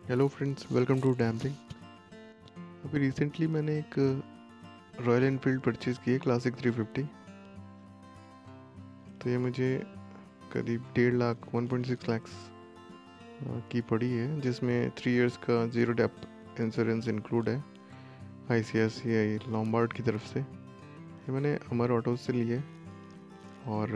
Hello friends, welcome to damping. अभी recently मैंने एक रॉयल एनफील्ड परचेज़ की है, क्लासिक 350। तो ये मुझे करीब 1.5 लाख 1.6 लाख की पड़ी है, जिसमें 3 इयर्स का ज़ीरो डेप्थ इंश्योरेंस इंक्लूड है ICICI लॉम्बार्ड की तरफ से। ये मैंने अमर ऑटो से ली है और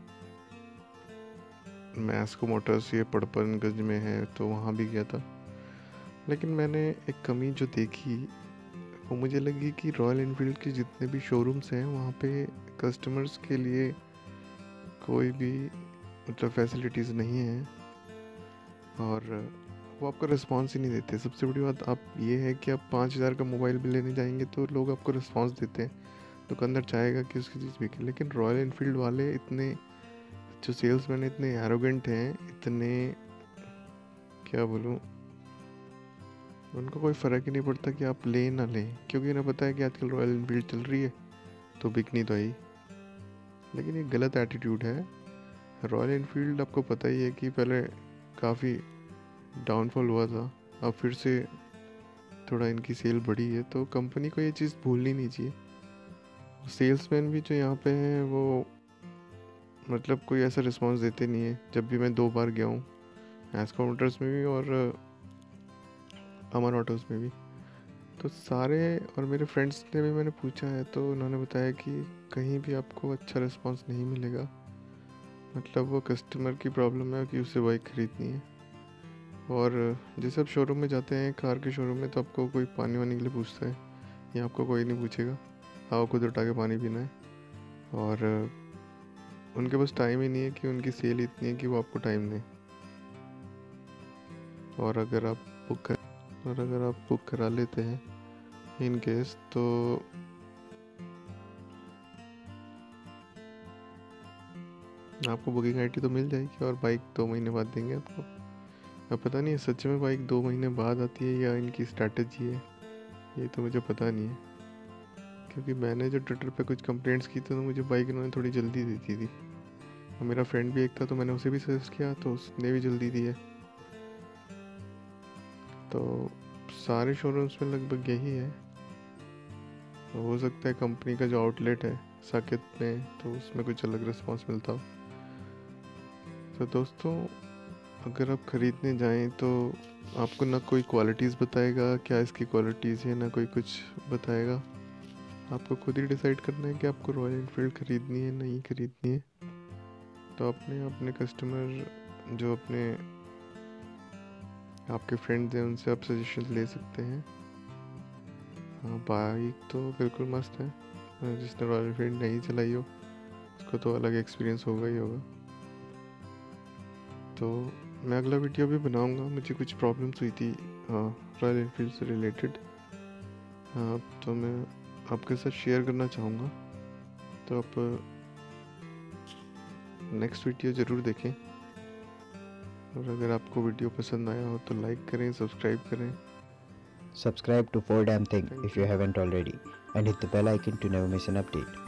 मैस्को मोटर्स ये पड़पनगंज में है, तो वहाँ भी गया था। लेकिन मैंने एक कमी जो देखी वो मुझे लगी कि रॉयल एनफील्ड के जितने भी शोरूम्स हैं वहाँ पे कस्टमर्स के लिए कोई भी मतलब फैसिलिटीज़ नहीं है और वो आपको रिस्पांस ही नहीं देते। सबसे बड़ी बात आप ये है कि आप 5,000 का मोबाइल भी लेने जाएंगे तो लोग आपको रिस्पांस देते हैं, दुकानदार चाहेगा कि उसकी चीज़ बिके। लेकिन रॉयल एनफील्ड वाले इतने जो सेल्समैन इतने एरोगेंट हैं, इतने क्या बोलूँ, उनको कोई फ़र्क ही नहीं पड़ता कि आप लें ना लें, क्योंकि उन्हें पता है कि आजकल रॉयल एनफील्ड चल रही है तो बिकनी तो आई। लेकिन ये गलत एटीट्यूड है। रॉयल एनफील्ड आपको पता ही है कि पहले काफ़ी डाउनफॉल हुआ था, अब फिर से थोड़ा इनकी सेल बढ़ी है, तो कंपनी को ये चीज़ भूलनी नहीं चाहिए। सेल्समैन भी जो यहाँ पे हैं वो मतलब कोई ऐसा रिस्पांस देते नहीं है। जब भी मैं 2 बार गया हूँ, एस्को मोटर्स में भी और अमर ऑटोज़ में भी, तो सारे और मेरे फ्रेंड्स ने भी मैंने पूछा है तो उन्होंने बताया कि कहीं भी आपको अच्छा रिस्पांस नहीं मिलेगा। मतलब वो कस्टमर की प्रॉब्लम है कि उसे बाइक खरीदनी है। और जैसे आप शोरूम में जाते हैं, कार के शोरूम में, तो आपको कोई पानी वानी के लिए पूछता है, या आपको कोई नहीं पूछेगा, आपको खुद उठा के पानी पीना है। और उनके पास टाइम ही नहीं है कि उनकी सेल इतनी है कि वो आपको टाइम दें। और अगर आप बुक करा लेते हैं इन केस, तो आपको बुकिंग आईडी तो मिल जाएगी और बाइक 2 महीने बाद देंगे आपको। अब पता नहीं है सच में बाइक 2 महीने बाद आती है या इनकी स्ट्रैटेजी है, ये तो मुझे पता नहीं है। क्योंकि मैंने जो ट्विटर पे कुछ कंप्लेंट्स की थी तो मुझे बाइक इन्होंने थोड़ी जल्दी दी थी। और मेरा फ्रेंड भी एक था तो मैंने उसे भी सजेस्ट किया तो उसने भी जल्दी दी है। तो सारे शोरूम्स में लगभग यही है। तो हो सकता है कंपनी का जो आउटलेट है साकेत में, तो उसमें कुछ अलग रिस्पांस मिलता हो। तो दोस्तों, अगर आप ख़रीदने जाएं तो आपको ना कोई क्वालिटीज़ बताएगा क्या इसकी क्वालिटीज़ है, ना कोई कुछ बताएगा। आपको खुद ही डिसाइड करना है कि आपको रॉयल एनफील्ड ख़रीदनी है नहीं ख़रीदनी है। तो अपने कस्टमर जो अपने आपके फ्रेंड्स हैं उनसे आप सजेशन ले सकते हैं। हाँ, बाइक तो बिल्कुल मस्त है। जिसने रॉयल एनफील्ड नहीं चलाई हो उसको तो अलग एक्सपीरियंस होगा ही होगा। तो मैं अगला वीडियो भी बनाऊंगा। मुझे कुछ प्रॉब्लम्स हुई थी रॉयल एनफील्ड से रिलेटेड, तो मैं आपके साथ शेयर करना चाहूँगा। तो आप नेक्स्ट वीडियो ज़रूर देखें। और अगर आपको वीडियो पसंद आया हो तो लाइक करें, सब्सक्राइब करें। Subscribe to For Damn Thing Thank if you you. haven't already, and hit the bell icon to never miss an update.